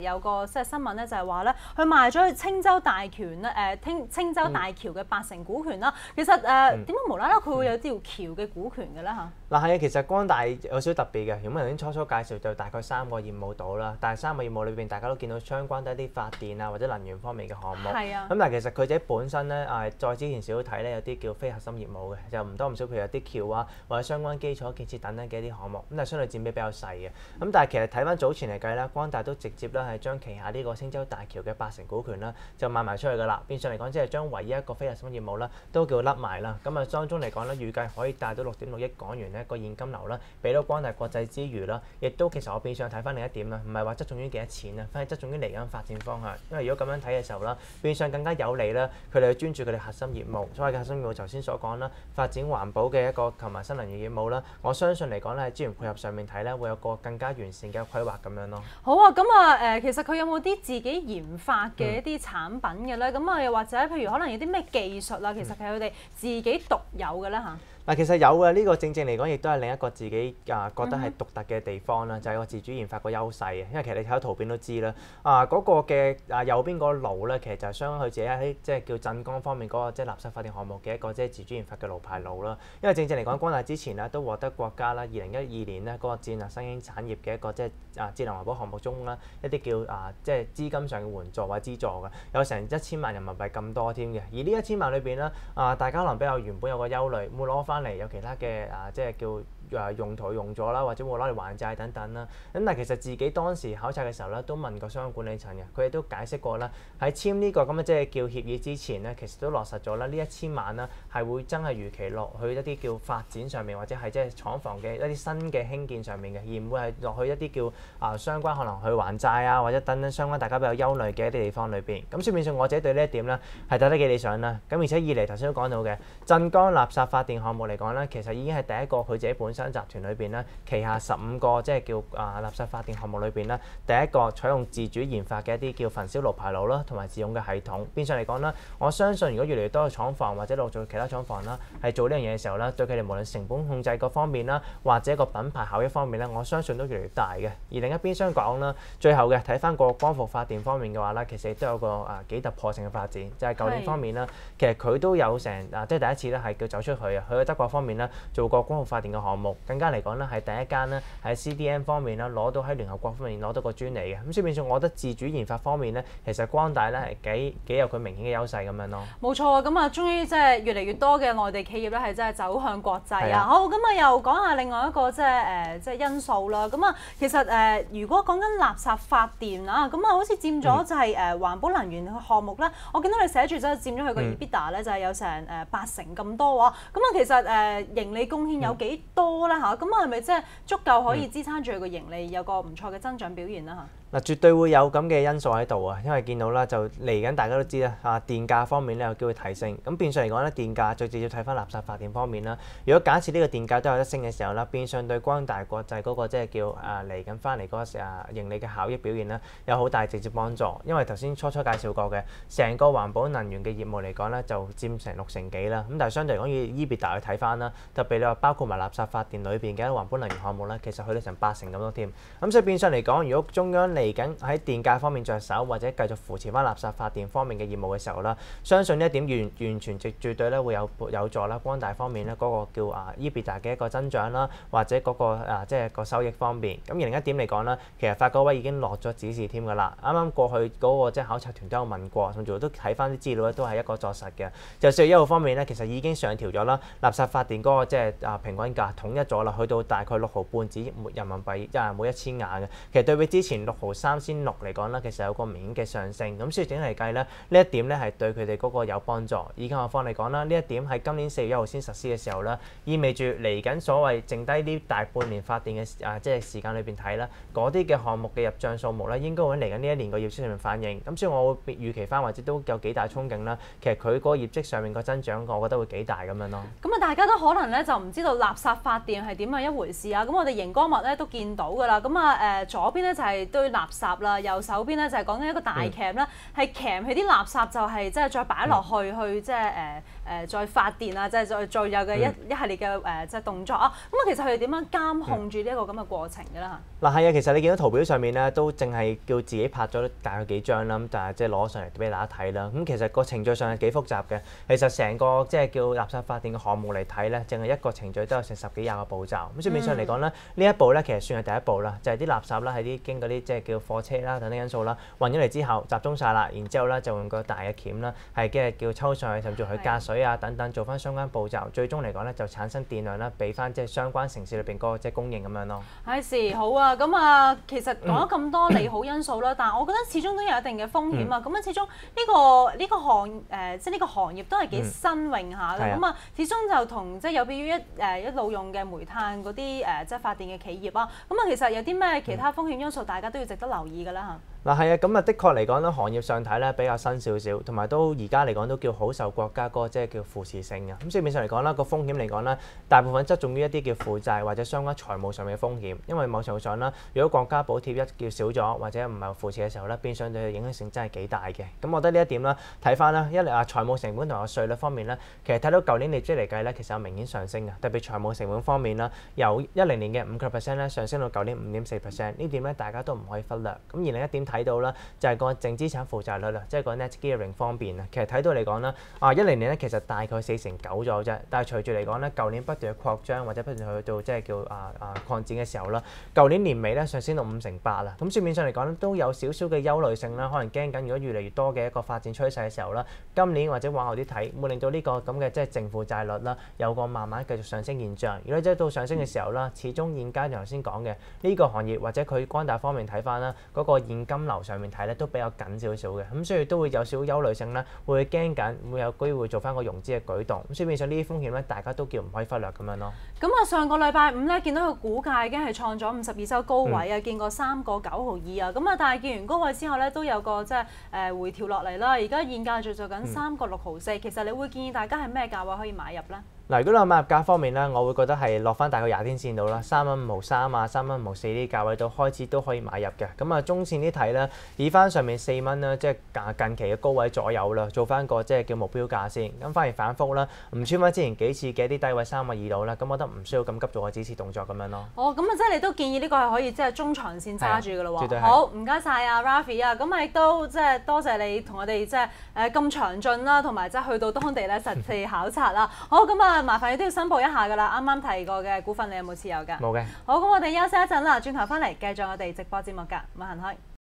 有個即係新聞咧，就係話咧，佢賣咗去青州大權咧，青州大橋嘅80%股權啦。其實點解無啦啦佢會有條橋嘅股權嘅咧嚇？ 嗱係啊，其實光大有少少特別嘅。咁頭先初介紹就大概3個業務到啦，但係3個業務裏邊大家都見到相關得一啲發電啊或者能源方面嘅項目。 係啊。 咁但係其實佢自己本身咧再之前少少睇咧，有啲叫非核心業務嘅，就唔多唔少，譬如有啲橋啊或者相關基礎建設等等嘅一啲項目，咁但係相對佔比比較細嘅。咁但係其實睇翻早前嚟計啦，光大都直接咧係將旗下呢個青州大橋嘅80%股權啦，就賣埋出去㗎啦。變相嚟講，即係將唯一一個非核心業務啦，都叫甩埋啦。咁啊，當中嚟講咧，預計可以帶到6.6億港元咧個現金流啦，俾到光大國際之餘啦，亦都其實我變相睇翻另一點啦，唔係話側重於幾多錢啊，反而側重於嚟緊發展方向。因為如果咁樣睇嘅時候啦，變相更加有利啦，佢哋去專注佢哋核心業務。所謂嘅核心業務，頭先所講啦，發展環保嘅一個同埋新能源業務啦，我相信嚟講咧喺資源配合上面睇咧，會有個更加完善嘅規劃咁樣咯。 好啊，咁啊其實佢有冇啲自己研發嘅一啲產品嘅咧？咁啊，又或者譬如可能有啲咩技術啊，其實係佢哋自己獨有嘅咧嚇？ 嗱，其實有嘅，呢個正正嚟講，亦都係另一個自己覺得係獨特嘅地方啦，就係個自主研發個優勢嘅。因為其實你睇到圖片都知啦，嗰個嘅右邊嗰個爐咧，其實就係相當佢自己喺即係叫鎮江方面嗰個即係垃圾發電項目嘅一個即係自主研發嘅爐牌爐啦。因為正正嚟講，光大之前咧都獲得國家啦2012年咧嗰個戰略新興產業嘅一個即係節能環保項目中啦一啲叫即係資金上嘅援助或者資助嘅，有成1000萬人民幣咁多添嘅。而呢1000萬裏邊咧大家可能比較原本有個憂慮，會攞翻嚟有其他嘅即係叫用途用咗啦，或者會攞嚟還債等等啦。咁但係其實自己當時考察嘅時候咧，都問過相關管理層嘅，佢哋都解釋過啦。喺簽呢個咁嘅即係叫協議之前咧，其實都落實咗啦。呢1000萬啦係會真係如期落去一啲叫發展上面，或者係即係廠房嘅一啲新嘅興建上面嘅，而唔會係落去一啲叫相關可能去還債啊，或者等等相關大家比較憂慮嘅一啲地方裏邊。咁所以變相我自己對呢一點咧係睇得幾理想啦。咁而且二嚟頭先都講到嘅鎮江垃圾發電項目嚟講咧，其實已經係第一個佢自己本身集團裏邊咧，旗下15個即係叫垃圾發電項目裏邊咧，第一個採用自主研發嘅一啲叫焚燒爐牌爐啦，同埋自用嘅系統。變相嚟講啦，我相信如果越嚟越多嘅廠房或者陸續其他廠房啦，係做呢樣嘢嘅時候咧，對佢哋無論成本控制嗰方面啦，或者個品牌效益方面咧，我相信都越嚟越大嘅。而另一邊相講啦，最後嘅睇翻個光伏發電方面嘅話咧，其實亦都有個幾突破性嘅發展，就係舊年方面啦，其實佢都有成即係第一次咧係叫走出去啊，佢喺德國方面咧做過光伏發電嘅項目，更加嚟講咧係第一間咧喺 CDM 方面咧攞到喺聯合國方面攞到個專利嘅。咁所以變相我覺得自主研發方面咧，其實光大咧係幾有佢明顯嘅優勢咁樣咯。 冇錯啊，咁啊，終於即係越嚟越多嘅內地企業咧係真係走向國際啊。好，咁啊又講下另外一個即係因素啦。咁啊，其實如果講緊垃圾發電啊，咁啊好似佔咗就係環保能源嘅項目咧，我見到你寫住真係佔咗佢個 EBITDA 咧就係有成80%咁多喎。咁啊其實盈利貢獻有幾多咧嚇？咁啊係咪即係足夠可以支撐住佢個盈利有個唔錯嘅增長表現啦嚇？ 嗱，絕對會有咁嘅因素喺度啊，因為見到啦，就嚟緊大家都知啦，電價方面咧有機會提升，咁變相嚟講咧，電價最直接睇翻垃圾發電方面啦。如果假設呢個電價都有得升嘅時候啦，變相對光大國際嗰個即係叫嚟緊翻嚟嗰個盈利嘅效益表現啦，有好大直接幫助。因為頭先初介紹過嘅，成個環保能源嘅業務嚟講咧，就佔成60%幾啦。咁但係相對嚟講，以 EBITDA 去睇翻啦，特別你話包括埋垃圾發電裏邊嘅環保能源項目咧，其實去到成80%咁多添。咁所以變相嚟講，如果中央嚟緊喺電價方面着手，或者繼續扶持翻垃圾發電方面嘅業務嘅時候啦，相信呢一點完全絕對咧會有助啦光大方面咧嗰個叫EBITDA 嘅一個增長啦，或者嗰個即係個收益方面。咁而另一點嚟講啦，其實發改委已經落咗指示添㗎啦。啱啱過去嗰個即係考察團都有問過，甚至乎都睇翻啲資料咧，都係一個作實嘅。就4月1號方面咧，其實已經上調咗啦，垃圾發電嗰個即係平均價統一咗啦，去到大概6毫半紙人民幣每1000瓦嘅。其實對比之前6毫3仙6嚟講啦，其實有個明顯嘅上升。咁所以整體嚟計咧，呢一點咧係對佢哋嗰個有幫助。以更何況嚟講啦，呢一點喺今年4月1號先實施嘅時候咧，意味住嚟緊所謂剩低呢大半年發電嘅即係時間裏邊睇啦，嗰啲嘅項目嘅入帳數目咧，應該會嚟緊呢一年個業績上面反映。咁所以我會預期翻或者都有幾大憧憬啦。其實佢嗰個業績上面個增長，我覺得會幾大咁樣咯。 咁啊，大家都可能咧就唔知道垃圾發電係點樣一回事啊。咁我哋熒光幕咧都見到㗎啦。咁啊左邊咧就係對垃垃圾啦，右手邊咧就係講緊一個大鉗啦，係鉗起啲垃圾就係即係再擺落去去即係再發電啊，即係再有嘅一系列嘅即係動作啊。咁啊，其實佢哋點樣監控住呢一個咁嘅過程㗎啦？ 嗱係啊，其實你見到圖表上面咧，都淨係叫自己拍咗大概幾張啦，咁但係即係攞上嚟俾大家睇啦。咁其實個程序上係幾複雜嘅。其實成個即係叫垃圾發電嘅項目嚟睇咧，淨係一個程序都有成10幾20個步驟。咁所以面上嚟講咧，呢一步咧其實算係第一步啦，就係啲垃圾啦喺啲經過啲即係叫貨車啦等等因素啦運咗嚟之後集中晒啦，然之後咧就用個大嘅鉗啦，係跟住叫抽上去，甚至乎去隔水啊等等做翻相關步驟，最終嚟講咧就產生電量啦，俾翻即係相關城市裏邊嗰個即係供應咁樣咯。 係好啊，咁啊，其實講咗咁多利好因素啦，但係我覺得始終都有一定嘅風險啊。咁啊，始終呢個即係呢個行業都係幾新穎下嘅。咁啊，始終就同即係有別於一路用嘅煤炭嗰啲即係發電嘅企業啊。咁啊，其實有啲咩其他風險因素，大家都要值得留意㗎啦嚇。 嗱係啊，咁啊的確嚟講咧，行業上睇咧比較新少少，同埋都而家嚟講都叫好受國家嗰個即係叫扶持性嘅。咁所以面上嚟講啦，個風險嚟講咧，大部分側重於一啲叫負債或者相關財務上面嘅風險，因為某程度上啦，如果國家補貼一叫少咗或者唔係扶持嘅時候咧，變相對嘅影響性真係幾大嘅。咁我覺得呢一點啦，睇翻啦，一嚟話財務成本同埋稅率方面咧，其實睇到舊年利息嚟計咧，其實有明顯上升嘅，特別財務成本方面啦，由10年嘅5%咧上升到舊年5.4%，呢點咧大家都唔可以忽略。咁而另一點睇到啦，就係個淨資產負債率啦，即係個 net gearing 方面啊，其實睇到嚟講啦，10年咧其實大概49%咗啫，但係隨住嚟講咧，舊年不斷嘅擴張或者不斷去到即係叫擴展嘅時候啦，舊年年尾咧上升到58%啦，咁書面上嚟講咧都有少少嘅憂慮性啦，可能驚緊如果越嚟越多嘅一個發展趨勢嘅時候啦，今年或者往後啲睇會令到呢個咁嘅即係淨負債率啦有個慢慢繼續上升現象。如果即係到上升嘅時候啦，始終現階段頭先講嘅呢個行業或者佢光大方面睇翻啦，嗰個現金流上面睇咧都比較緊少少嘅，咁所以都會有少少憂慮性啦，會驚緊會有機會做翻個融資嘅舉動，咁所以變相呢啲風險咧，大家都叫唔可以忽略咁樣咯。咁啊，上個禮拜五咧見到個股價已經係創咗52週高位啊，見過3個9毫2啊，咁啊，但係見完高位之後咧都有個即係回調落嚟啦，而家現價做緊3個6毫4，其實你會建議大家係咩價位可以買入咧？ 嗱，如果你話買入價方面咧，我會覺得係落翻大概20天線度啦，3蚊5毫3啊，3蚊5毫4呢啲價位度開始都可以買入嘅。咁啊，中線啲睇咧，以翻上面4蚊啦，即係近期嘅高位左右啦，做翻個即係叫目標價先。咁反而反覆啦，唔穿翻之前幾次嘅啲低位3個2度啦，咁我覺得唔需要咁急做個指示動作咁樣咯。 哦，咁啊，即係你都建議呢個係可以即係中長線揸住㗎咯喎。 絕對係。 好，唔該晒啊 Raffy 啊，咁啊亦都即係多謝你同我哋即係咁詳盡啦，同埋即係去到當地咧實地考察啦。好，咁啊麻煩你都要申報一下㗎啦，啱啱提過嘅股份你有冇持有㗎？ 冇嘅。 好，咁我哋休息一陣啦，轉頭翻嚟繼續我哋直播節目㗎，唔好行開。